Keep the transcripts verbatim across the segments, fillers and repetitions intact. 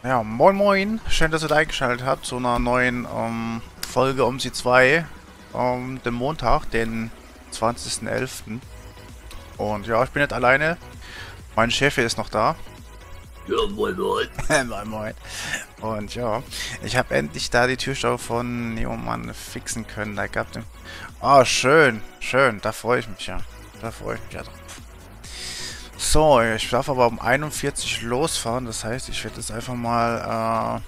Ja, moin moin. Schön, dass ihr da eingeschaltet habt zu einer neuen ähm, Folge um sie zwei. Ähm, dem Montag, den zwanzigsten elften Und ja, ich bin nicht alleine. Mein Chef ist noch da. Ja, moin moin. Moin moin. Und ja, ich habe endlich da die Türstau von Neoman fixen können. Da gab den. Ah, schön, schön. Da freue ich mich ja. Da freue ich mich ja drauf. So, ich darf aber um einundvierzig losfahren. Das heißt, ich werde jetzt einfach mal. Äh,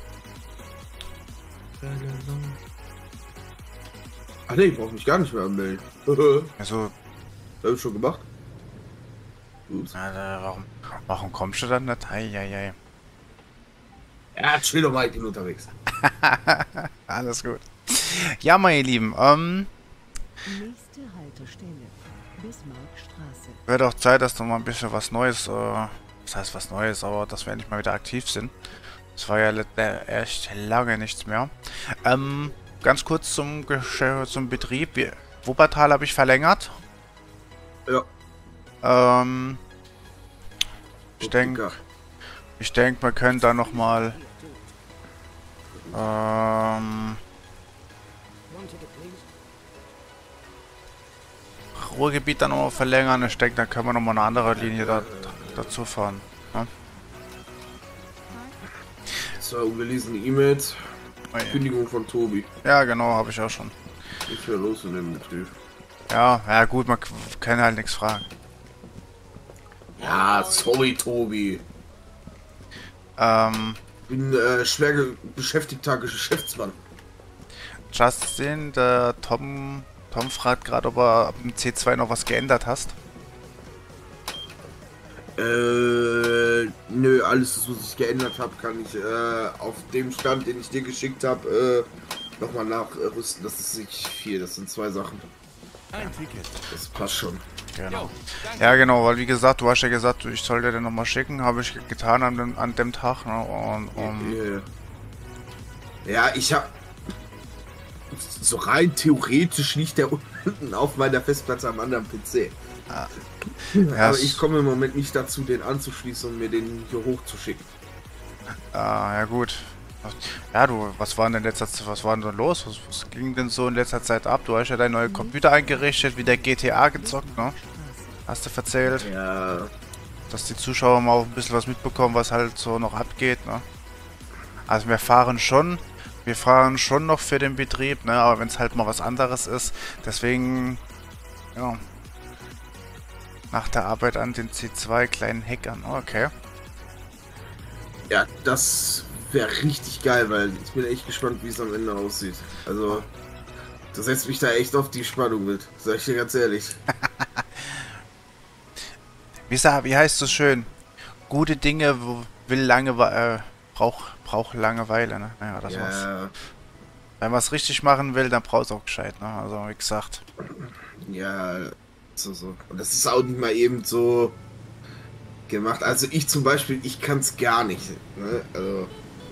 Ach ne, ich brauche mich gar nicht mehr anmelden. also, Hab ich schon gemacht. Ups. Alter, warum, warum kommst du dann nicht? Eieiei. Ja, chill doch mal, ich bin unterwegs. Alles gut. Ja, meine Lieben, ähm, Nächste Haltestelle, Bismarckstraße. wird auch Zeit, dass du mal ein bisschen was Neues, äh, das heißt was Neues, aber dass wir endlich mal wieder aktiv sind. Das war ja let- äh, echt lange nichts mehr. Ähm, ganz kurz zum, Gesch- zum Betrieb. Wir, Wuppertal habe ich verlängert. Ja. Ähm, ich denke, Optiker. ich denke, wir können da noch mal, ähm, Ruhrgebiet dann nochmal verlängern. Ich denke, dann können wir nochmal eine andere Linie da, dazu fahren. Ja? Zwei ungelesene E-Mails. Oh je. Kündigung von Tobi. Ja, genau, habe ich auch schon. Ich wäre los in dem Betrieb. Ja, ja gut, man k- kann halt nichts fragen. Ja, sorry, Tobi. Ähm, Bin äh, schwer ge- beschäftigter Geschäftsmann. Justin, der Tom, Tom fragt gerade, ob er ab dem C zwei noch was geändert hast. Äh, nö, alles, was ich geändert habe, kann ich äh, auf dem Stand, den ich dir geschickt habe, äh, nochmal nachrüsten. Das ist nicht viel, das sind zwei Sachen. Ein Ticket. Das passt schon. Genau. Jo, danke. Ja, genau, weil wie gesagt, du hast ja gesagt, ich soll dir den nochmal schicken. Habe ich getan an dem, an dem Tag. Ne? Und, um, Yeah. Ja, ich hab. So rein theoretisch liegt der unten auf meiner Festplatte am anderen P C. ja, Aber es- ich komme im Moment nicht dazu, den anzuschließen und mir den hier hochzuschicken. Ah, ja gut. Ja, du, was war denn in letzter Zeit, was war denn so los? Was, was ging denn so in letzter Zeit ab? Du hast ja deinen neuen Computer eingerichtet, wieder G T A gezockt, ne? Hast du erzählt, Ja, dass die Zuschauer mal auch ein bisschen was mitbekommen, was halt so noch abgeht, ne? Also wir fahren schon, wir fahren schon noch für den Betrieb, ne? Aber wenn es halt mal was anderes ist, deswegen, ja. Nach der Arbeit an den C zwei kleinen Hackern, okay. ja, das wäre richtig geil, weil ich bin echt gespannt, wie es am Ende aussieht. Also, das setzt mich da echt auf die Spannung mit, sag ich dir ganz ehrlich. Wie, sa- wie heißt es schön? Gute Dinge wo- will lange, äh, braucht brauch Langeweile, ne? Naja, das war's. Ja, Wenn man es richtig machen will, dann braucht es auch gescheit, ne? Also, wie gesagt. ja, so, so. Und das ist auch nicht mal eben so gemacht. Also ich zum Beispiel, ich kann es gar nicht. Ne? Also,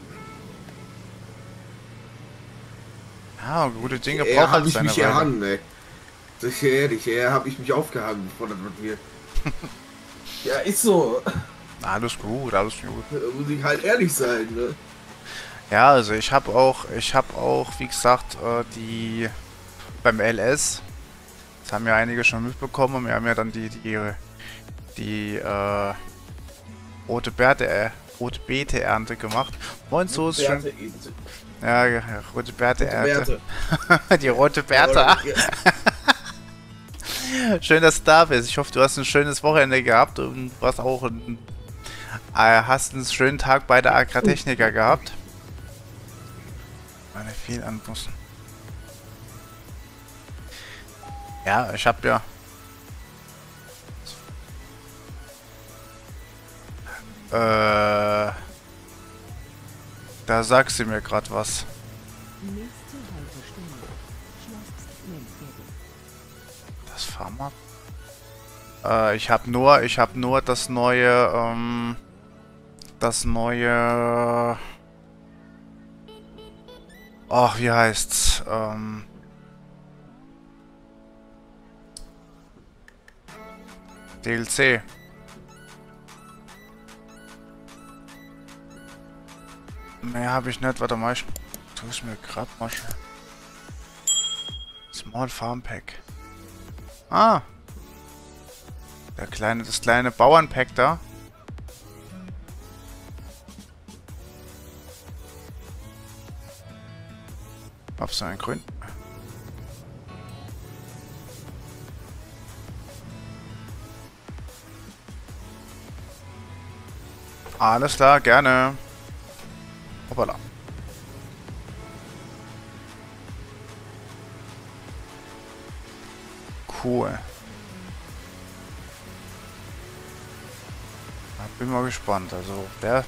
Ja, gute Dinge eher brauchen habe halt ich seine mich Weile. erhangen, ey. Sag ich dir ehrlich, eher habe ich mich aufgehangen, bevor das was wird. Ja, ist so. Alles gut, alles gut. Da muss ich halt ehrlich sein, ne? Ja, also ich habe auch, ich habe auch, wie gesagt, äh, die beim L S, das haben ja einige schon mitbekommen, und wir haben ja dann die, die, die, äh, rote Beete, äh, rote Beete-Ernte gemacht. Moin, so ist schön. Ja, ja, rote Beete-Ernte. Die rote Bertha. Schön, dass du da bist. Ich hoffe, du hast ein schönes Wochenende gehabt und du hast auch einen, äh, hast einen schönen Tag bei der Agratechniker gehabt. Meine viel an Bussen. Ja, ich hab ja. Äh. Da sagst du mir gerade was. Nächste Haltestelle, Schloss Menzgede. Das Pharma. Äh, ich habe nur, ich habe nur das neue, ähm, das neue. Ach, wie heißt's? Ähm. D L C. Mehr habe ich nicht. Warte mal, ich tue es mir gerade mal schnell. Small Farm Pack. Ah. Der kleine, das kleine Bauernpack da. Hab's einen grün. Alles klar, gerne. Hoppala. Cool. Da bin mal gespannt. Also, der...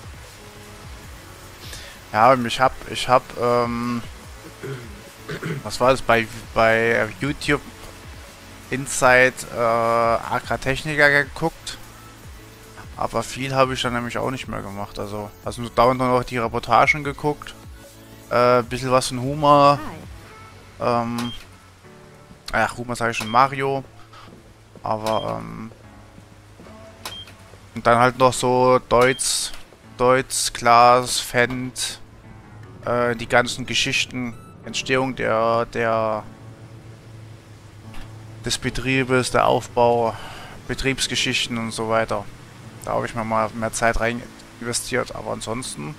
Ja, ich hab, ich hab, ähm... was war das? Bei, bei YouTube Inside äh, Agrartechniker geguckt. Aber viel habe ich dann nämlich auch nicht mehr gemacht. Also, also dauernd nur noch die Reportagen geguckt. Äh, bisschen was von Humor. Ähm... Ach, Humor sage ich schon, Mario. Aber, ähm... und dann halt noch so Deutsch, Deutsch, Klaas, Fendt, äh, die ganzen Geschichten, Entstehung der, der, des Betriebes, der Aufbau, Betriebsgeschichten und so weiter. Da habe ich mir mal mehr Zeit rein investiert, aber ansonsten...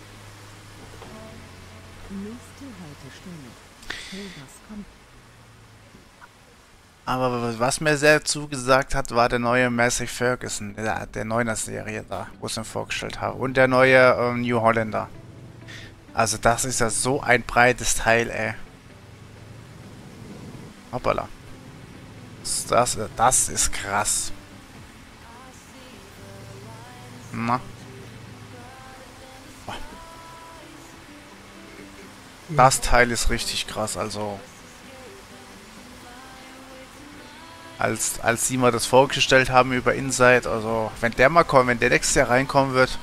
Nächste Haltestelle. Helverskamp. Aber was mir sehr zugesagt hat, war der neue Massey Ferguson, der, der Neuner-Serie da, wo ich ihn vorgestellt habe. Und der neue ähm, New Hollander. Also das ist ja so ein breites Teil, ey. Hoppala. Das, das ist krass. Na. Das Teil ist richtig krass, also... Als, als sie mal das vorgestellt haben über Inside, also wenn der mal kommt, wenn der nächstes Jahr reinkommen wird.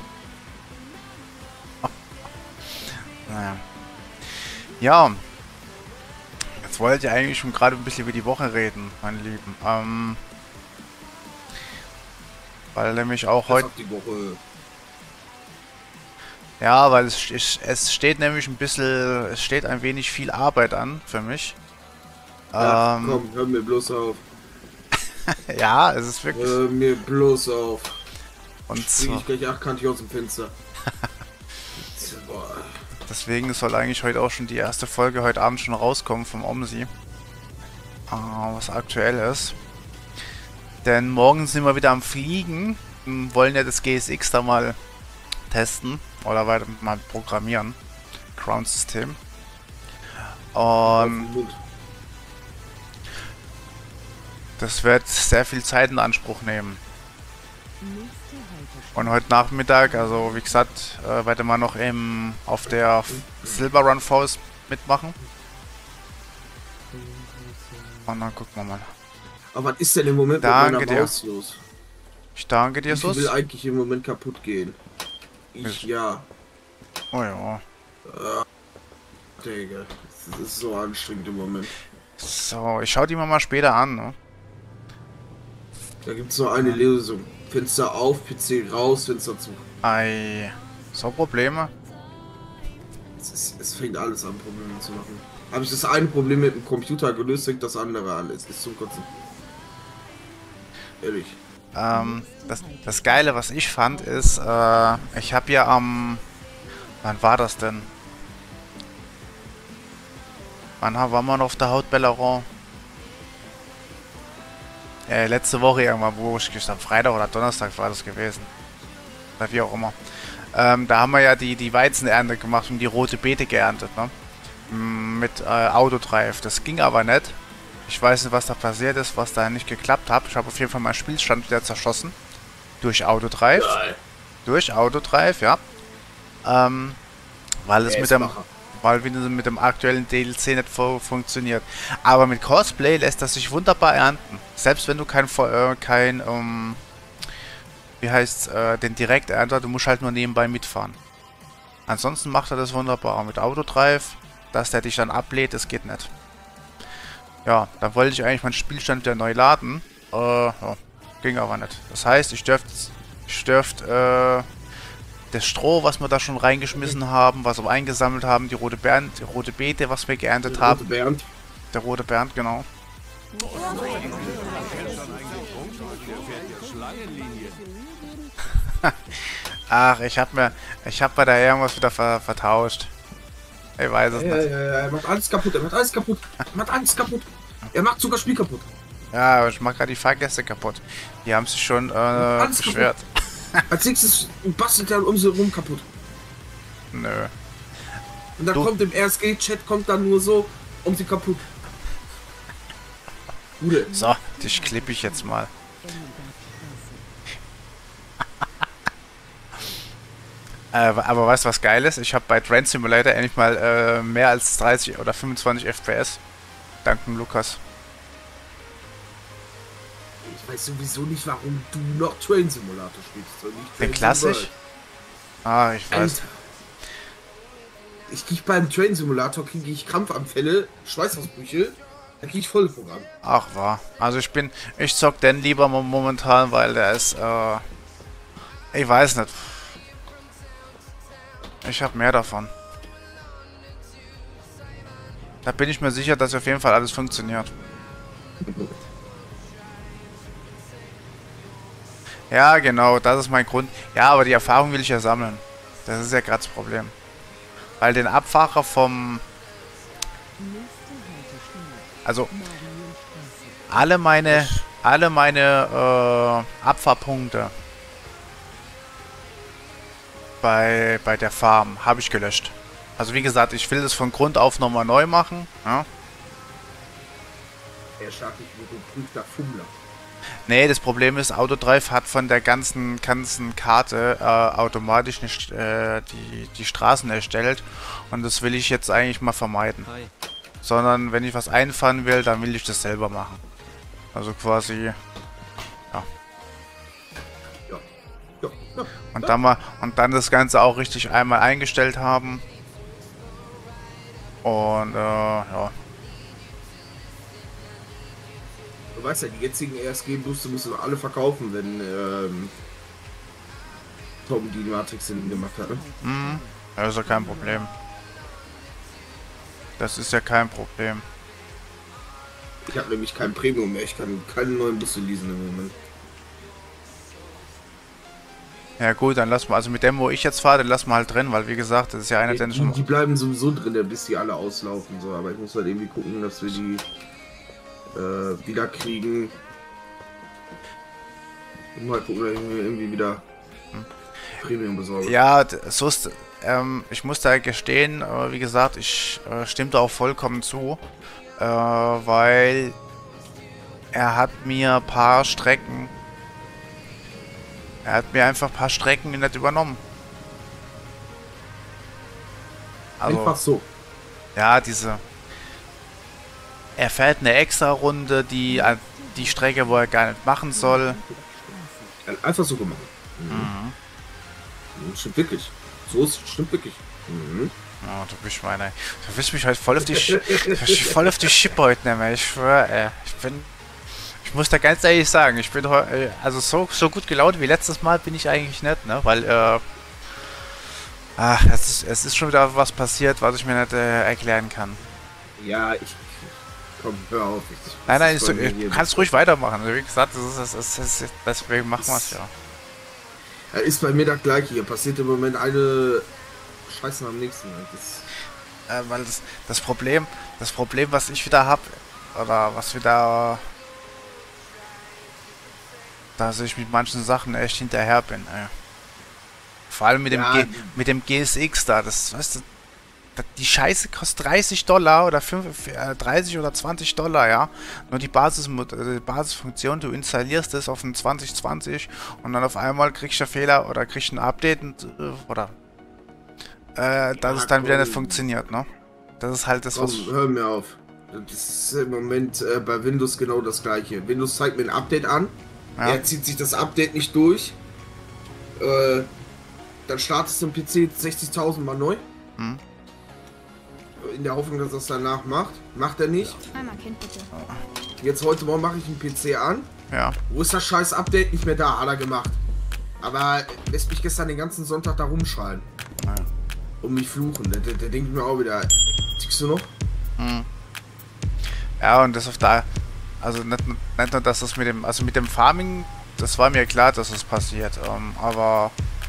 Naja. Ja. Jetzt wollt ihr eigentlich schon gerade ein bisschen über die Woche reden, meine Lieben. Ähm, weil nämlich auch heute... Die Woche. Ja, weil es, es, es steht nämlich ein bisschen... Es steht ein wenig viel Arbeit an für mich. Ach, ähm, komm, hör mir bloß auf. Ja, es ist wirklich... Hör mir bloß auf. Und Krieg zwar, ich gleich achtkantig aus dem Fenster. Boah. deswegen soll eigentlich heute auch schon die erste Folge heute Abend schon rauskommen vom OMSI. Ah, was aktuell ist. Denn morgen sind wir wieder am Fliegen. Und wollen ja das G S X da mal testen. Oder weiter mal programmieren. Ground-System. Auf Und den Mund. das wird sehr viel Zeit in Anspruch nehmen. Nächste Haltestelle. Und heute Nachmittag, also wie gesagt, äh, werde mal noch im, auf der Silver Run Force mitmachen. Und dann gucken wir mal. Aber was ist denn im Moment Danke mit meiner dir. Maus los? Ich danke dir, Ich will Sus. eigentlich im Moment kaputt gehen. Ich ja. Oh ja. Digga. Das ist so anstrengend im Moment. So, ich schau die mir mal später an, ne? Da gibt es nur eine Lösung. Fenster auf, P C raus, Fenster zu. Ei. So Probleme? Es, ist, es fängt alles an, Probleme zu machen. Habe ich das eine Problem mit dem Computer gelöst, fängt das andere an. Es ist zum Kotzen. Ehrlich. Ähm, das, das Geile, was ich fand, ist, äh, ich habe ja am... Wann war das denn? Wann haben- waren wir noch auf der Haut Belleron? Äh, letzte Woche irgendwann, wo ich gesagt Freitag oder Donnerstag war das gewesen. Oder wie auch immer. Ähm, da haben wir ja die, die Weizenernte gemacht und die rote Beete geerntet, ne? Mm, Mit äh, Autodrive. Das ging aber nicht. Ich weiß nicht, was da passiert ist, was da nicht geklappt hat. Ich habe auf jeden Fall meinen Spielstand wieder zerschossen. Durch Autodrive. Geil. Durch Autodrive, ja. Ähm, weil es Er mit ist dem... Macher. Weil wieder mit dem aktuellen D L C nicht fu- funktioniert. Aber mit Cosplay lässt das sich wunderbar ernten. Selbst wenn du kein, äh, kein ähm, wie heißt äh, den Direkternter, du musst halt nur nebenbei mitfahren. Ansonsten macht er das wunderbar. Mit Autodrive, dass der dich dann ablädt, das geht nicht. Ja, da wollte ich eigentlich meinen Spielstand wieder neu laden. Äh, ja, ging aber nicht. Das heißt, ich dürfte, ich dürfte, äh, das Stroh, was wir da schon reingeschmissen haben, was wir eingesammelt haben, die rote Bernd, die rote Beete, was wir geerntet Der haben. rote Bernd. Der rote Bernd, genau. Ach, ich hab mir, ich hab bei der irgendwas wieder ver vertauscht. Ich weiß es Ja, nicht. ja, ja, er macht alles kaputt, er macht alles kaputt. Er macht alles kaputt. Er macht sogar Spiel kaputt. Ja, aber ich mach gerade die Fahrgäste kaputt. Die haben sich schon äh, Alles beschwert. Als nächstes bastelt er um sie rum kaputt. Nö. Und dann Du- kommt im R S G-Chat kommt dann nur so um sie kaputt. Gute. So, dich klippe ich jetzt mal. Äh, aber weißt du, was geil ist? Ich habe bei Train Simulator endlich mal äh, mehr als dreißig oder fünfundzwanzig F P S. Dank dem Lukas. Ich weiß sowieso nicht, warum du noch Train Simulator spielst. Und nicht Den Train klassisch? Sim Ah, ich World. weiß. Alter. Ich krieg beim Train Simulator kriege ich Krampfanfälle, Schweißausbrüche, da krieg ich volle Programm. Ach, wahr. Also ich bin, ich zock den lieber mo- momentan, weil der ist, äh, ich weiß nicht. Ich habe mehr davon. Da bin ich mir sicher, dass auf jeden Fall alles funktioniert. Ja, genau, das ist mein Grund. Ja, aber die Erfahrung will ich ja sammeln. Das ist ja gerade das Problem. Weil den Abfahrer vom... Also, alle meine... Alle meine äh, Abfahrpunkte bei, bei der Farm habe ich gelöscht. Also wie gesagt, ich will das von Grund auf nochmal neu machen. Ja? Er startet mit dem geprüfter Fummler. Nee, das Problem ist, Autodrive hat von der ganzen, ganzen Karte äh, automatisch nicht, äh, die, die Straßen erstellt. Und das will ich jetzt eigentlich mal vermeiden. Hi. Sondern wenn ich was einfahren will, dann will ich das selber machen. Also quasi... Ja, ja, ja. Und dann, mal, und dann das Ganze auch richtig einmal eingestellt haben. Und äh, ja. Du weißt ja, die jetzigen R S G-Busse müssen alle verkaufen, wenn ähm, Tom die Matrix hinten gemacht hat. Ne? Mhm. Das ist ja kein Problem. Das ist ja kein Problem. Ich habe nämlich kein Premium mehr, ich kann keine neuen Busse leasen im Moment. Ja gut, dann lassen wir, also mit dem, wo ich jetzt fahre, den lassen wir halt drin, weil wie gesagt, das ist ja einer, der Die, schon... die bleiben sowieso drin, bis die alle auslaufen. So. Aber ich muss halt irgendwie gucken, dass wir die äh, wieder kriegen. Und mal gucken, dass ich mir irgendwie wieder Premium besorge. Ja, d- so ist, ähm, ich muss da gestehen, äh, wie gesagt, ich äh, stimme da auch vollkommen zu, äh, weil er hat mir ein paar Strecken, er hat mir einfach ein paar Strecken nicht übernommen. Also, Einfach so. ja, diese, er fährt eine extra Runde, die, äh, die Strecke, wo er gar nicht machen soll. Einfach so gemacht. Mhm. Stimmt wirklich. So ist stimmt wirklich. Mhm. Oh, du bist meine. Du willst mich heute voll auf die Sch du willst mich voll auf die Schippe heute nehmen. Ich schwör, ey. Ich bin. Ich muss da ganz ehrlich sagen, ich bin heute. Also so, so gut gelaunt wie letztes Mal bin ich eigentlich nicht, ne? Weil, äh. Ach, es ist, es ist schon wieder was passiert, was ich mir nicht äh, erklären kann. Ja, ich. Komm, hör auf. Ich, Nein, nein, das ist, du bei mir hier- kannst ruhig weitermachen. Also wie gesagt, das ist, das ist, das ist deswegen machen wir es ja. Ja, ist bei mir das gleiche. Hier passiert im Moment eine Scheiße am nächsten. Das, Äh, weil das, das Problem, das Problem, was ich wieder hab, oder was wieder, dass ich mit manchen Sachen echt hinterher bin, ey. Vor allem mit dem, Ja. G, mit dem G S X da, das, weißt du, da- die Scheiße kostet dreißig Dollar oder fünf, äh, dreißig oder zwanzig Dollar, ja. Nur die Basis, die Basisfunktion, du installierst es auf den zwanzig zwanzig und dann auf einmal kriegst du einen Fehler oder kriegst ein Update und, äh, oder äh, dass Ja, es dann wieder komm. nicht funktioniert, ne? Das ist halt das, was... komm, hör mir auf. Das ist im Moment äh, bei Windows genau das gleiche. Windows zeigt mir ein Update an. Ja. Er zieht sich das Update nicht durch. Äh, dann startest du den P C sechzigtausend Mal neu. Hm. In der Hoffnung, dass er es danach macht. Macht er nicht. Einmal Kind bitte. Jetzt heute Morgen mache ich den P C an. Ja. Wo ist das scheiß Update nicht mehr da? Hat er gemacht. Aber lässt mich gestern den ganzen Sonntag da rumschreien. Ja. Und mich fluchen. Der, der, der denkt mir auch wieder, tickst du noch? Hm. Ja, und das auf der... Also nicht, nicht nur, dass das mit dem... Also mit dem Farming, das war mir klar, dass das passiert. Ähm, aber